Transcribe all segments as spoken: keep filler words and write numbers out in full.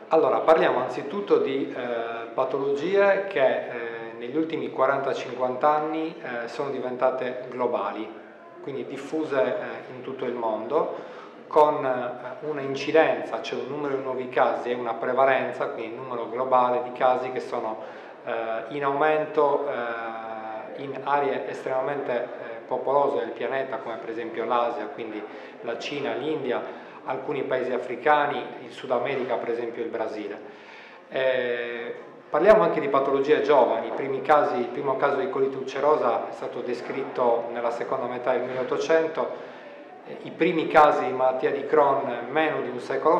Allora, parliamo anzitutto di eh, patologie che eh, negli ultimi quaranta cinquanta anni eh, sono diventate globali, quindi diffuse eh, in tutto il mondo, con eh, una incidenza, cioè un numero di nuovi casi e una prevalenza, quindi un numero globale di casi che sono eh, in aumento eh, in aree estremamente eh, popolose del pianeta, come per esempio l'Asia, quindi la Cina, l'India, alcuni paesi africani, il Sud America, per esempio il Brasile. Eh, parliamo anche di patologie giovani. I primi casi, il primo caso di colite ulcerosa è stato descritto nella seconda metà del milleottocento, eh, i primi casi di malattia di Crohn meno di un secolo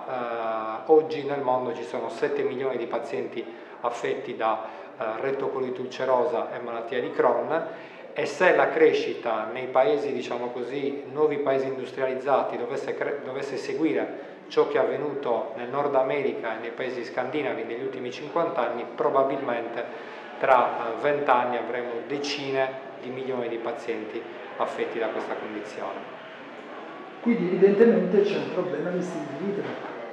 fa. Eh, oggi nel mondo ci sono sette milioni di pazienti affetti da eh, rettocolite ulcerosa e malattia di Crohn. E se la crescita nei paesi, diciamo così, nuovi paesi industrializzati dovesse, dovesse seguire ciò che è avvenuto nel Nord America e nei paesi scandinavi negli ultimi cinquanta anni, probabilmente tra venti anni avremo decine di milioni di pazienti affetti da questa condizione. Quindi evidentemente c'è un problema di stile di vita.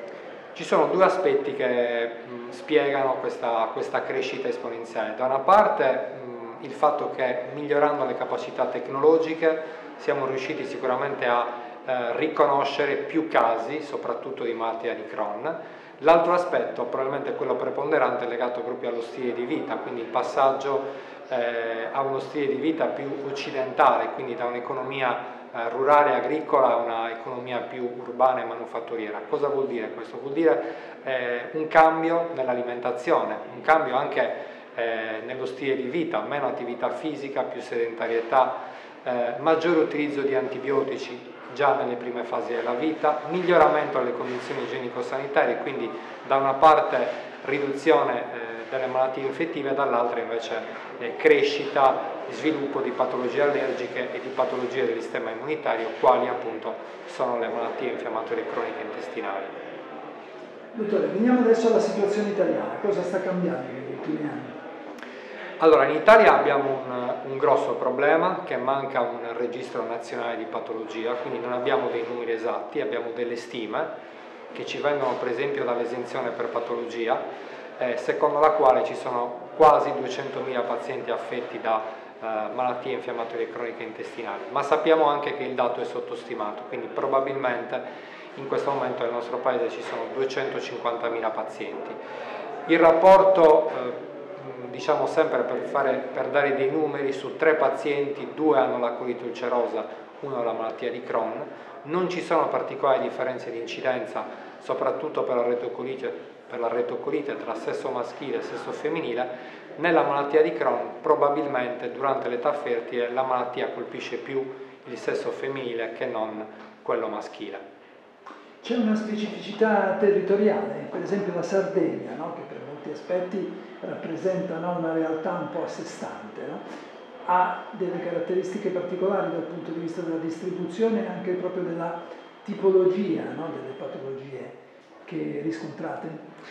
Ci sono due aspetti che mh, spiegano questa, questa crescita esponenziale. Da una parte mh, il fatto che migliorando le capacità tecnologiche siamo riusciti sicuramente a eh, riconoscere più casi, soprattutto di malattia di Crohn. L'altro aspetto, probabilmente quello preponderante, è legato proprio allo stile di vita, quindi il passaggio eh, a uno stile di vita più occidentale, quindi da un'economia eh, rurale e agricola a un'economia più urbana e manufatturiera. Cosa vuol dire questo? Vuol dire eh, un cambio nell'alimentazione, un cambio anche Eh, nello stile di vita, meno attività fisica, più sedentarietà, eh, maggiore utilizzo di antibiotici già nelle prime fasi della vita, miglioramento delle condizioni igienico-sanitarie, quindi da una parte riduzione eh, delle malattie infettive, dall'altra invece eh, crescita, sviluppo di patologie allergiche e di patologie del sistema immunitario, quali appunto sono le malattie infiammatorie croniche intestinali. Dottore, veniamo adesso alla situazione italiana. Cosa sta cambiando negli ultimi anni? Allora, in Italia abbiamo un, un grosso problema, che manca un registro nazionale di patologia, quindi non abbiamo dei numeri esatti, abbiamo delle stime che ci vengono per esempio dall'esenzione per patologia, eh, secondo la quale ci sono quasi duecentomila pazienti affetti da eh, malattie infiammatorie croniche intestinali, ma sappiamo anche che il dato è sottostimato, quindi probabilmente in questo momento nel nostro paese ci sono duecentocinquantamila pazienti. Il rapporto eh, diciamo sempre per, fare, per dare dei numeri, su tre pazienti due hanno la colite ulcerosa, uno ha la malattia di Crohn. Non ci sono particolari differenze di incidenza, soprattutto per la rettocolite, per la rettocolite tra sesso maschile e sesso femminile. Nella malattia di Crohn probabilmente durante l'età fertile la malattia colpisce più il sesso femminile che non quello maschile. C'è una specificità territoriale, per esempio la Sardegna, no? Che per molti aspetti rappresenta, no, una realtà un po' a sé stante, no? Ha delle caratteristiche particolari dal punto di vista della distribuzione e anche proprio della tipologia, no, delle patologie che riscontrate?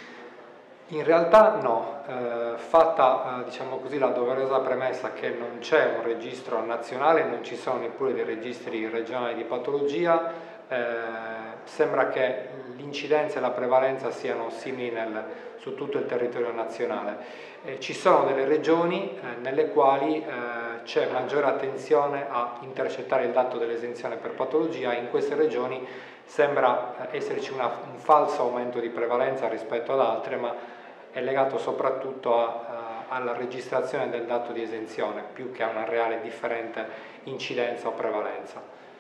In realtà no, eh, fatta eh, diciamo così la doverosa premessa che non c'è un registro nazionale, non ci sono neppure dei registri regionali di patologia, eh, sembra che l'incidenza e la prevalenza siano simili nel, su tutto il territorio nazionale. Eh, ci sono delle regioni eh, nelle quali eh, c'è maggiore attenzione a intercettare il dato dell'esenzione per patologia. In queste regioni sembra esserci una, un falso aumento di prevalenza rispetto ad altre, ma è legato soprattutto a, a, alla registrazione del dato di esenzione più che a una reale differente incidenza o prevalenza.